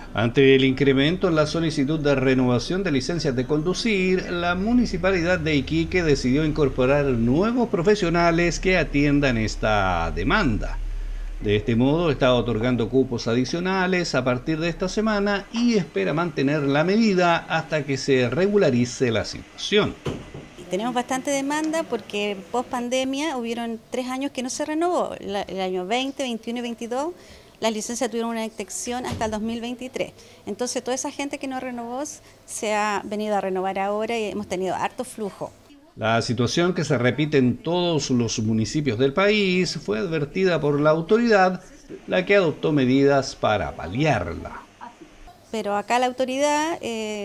Ante el incremento en la solicitud de renovación de licencias de conducir, la Municipalidad de Iquique decidió incorporar nuevos profesionales que atiendan esta demanda. De este modo, está otorgando cupos adicionales a partir de esta semana y espera mantener la medida hasta que se regularice la situación. Tenemos bastante demanda porque post pandemia hubieron 3 años que no se renovó, el año 20, 21 y 22. Las licencias tuvieron una extensión hasta el 2023. Entonces toda esa gente que no renovó se ha venido a renovar ahora y hemos tenido harto flujo. La situación, que se repite en todos los municipios del país, fue advertida por la autoridad, la que adoptó medidas para paliarla. Pero acá la autoridad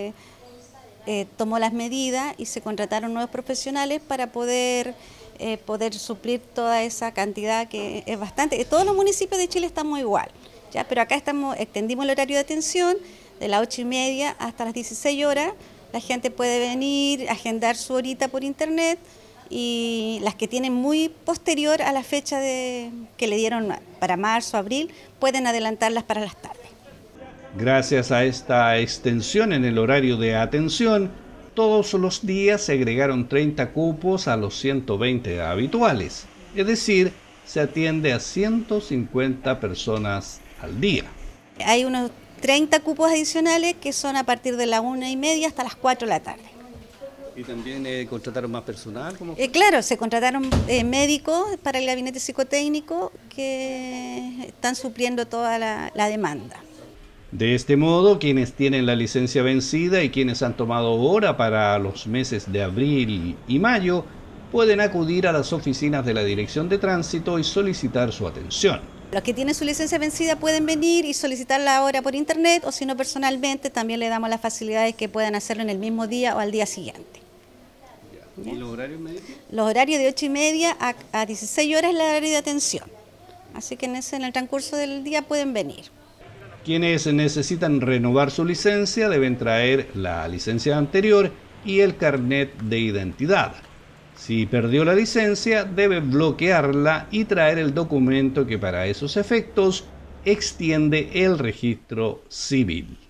tomó las medidas y se contrataron nuevos profesionales para poder suplir toda esa cantidad, que es bastante. Todos los municipios de Chile estamos igual, ¿ya? Pero acá extendimos el horario de atención de las 8:30 hasta las 16 horas. La gente puede venir, agendar su horita por internet, y las que tienen muy posterior a la fecha que le dieron para marzo, abril, pueden adelantarlas para las tardes. Gracias a esta extensión en el horario de atención, todos los días se agregaron 30 cupos a los 120 habituales, es decir, se atiende a 150 personas al día. Hay unos 30 cupos adicionales que son a partir de las 1:30 hasta las 4 de la tarde. ¿Y también contrataron más personal? Claro, se contrataron médicos para el gabinete psicotécnico que están supliendo toda la demanda. De este modo, quienes tienen la licencia vencida y quienes han tomado hora para los meses de abril y mayo pueden acudir a las oficinas de la Dirección de Tránsito y solicitar su atención. Los que tienen su licencia vencida pueden venir y solicitarla ahora por internet, o si no personalmente, también le damos las facilidades que puedan hacerlo en el mismo día o al día siguiente. ¿Y los horarios médicos? Los horarios de 8:30 a 16 horas es el horario de atención. Así que en el transcurso del día pueden venir. Quienes necesitan renovar su licencia deben traer la licencia anterior y el carnet de identidad. Si perdió la licencia, debe bloquearla y traer el documento que para esos efectos extiende el registro civil.